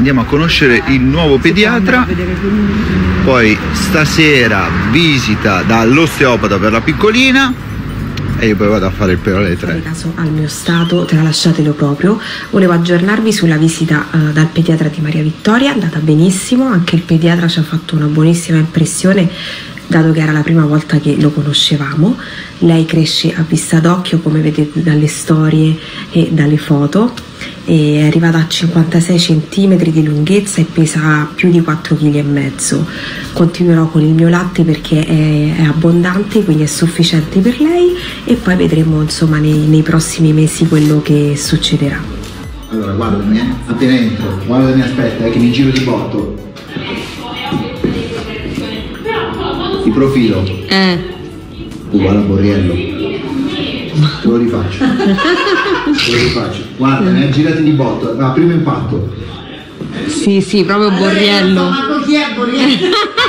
andiamo a conoscere il nuovo pediatra, poi stasera visita dall'osteopata per la piccolina e io poi vado a fare il pelo alle 3. In caso al mio stato, tralasciatelo proprio, volevo aggiornarvi sulla visita dal pediatra di Maria Vittoria, è andata benissimo, anche il pediatra ci ha fatto una buonissima impressione, dato che era la prima volta che lo conoscevamo. Lei cresce a vista d'occhio, come vedete dalle storie e dalle foto, e è arrivata a 56 cm di lunghezza e pesa più di 4,5 kg. Continuerò con il mio latte perché è abbondante, quindi è sufficiente per lei, e poi vedremo insomma nei prossimi mesi quello che succederà. Allora guardami, appena entro, guardami, aspetta che mi giro di botto. Di profilo uguale a Borriello. Te lo rifaccio. Guarda, girati di botto. Primo impatto. Sì, proprio Borriello. Ma chi è Borriello?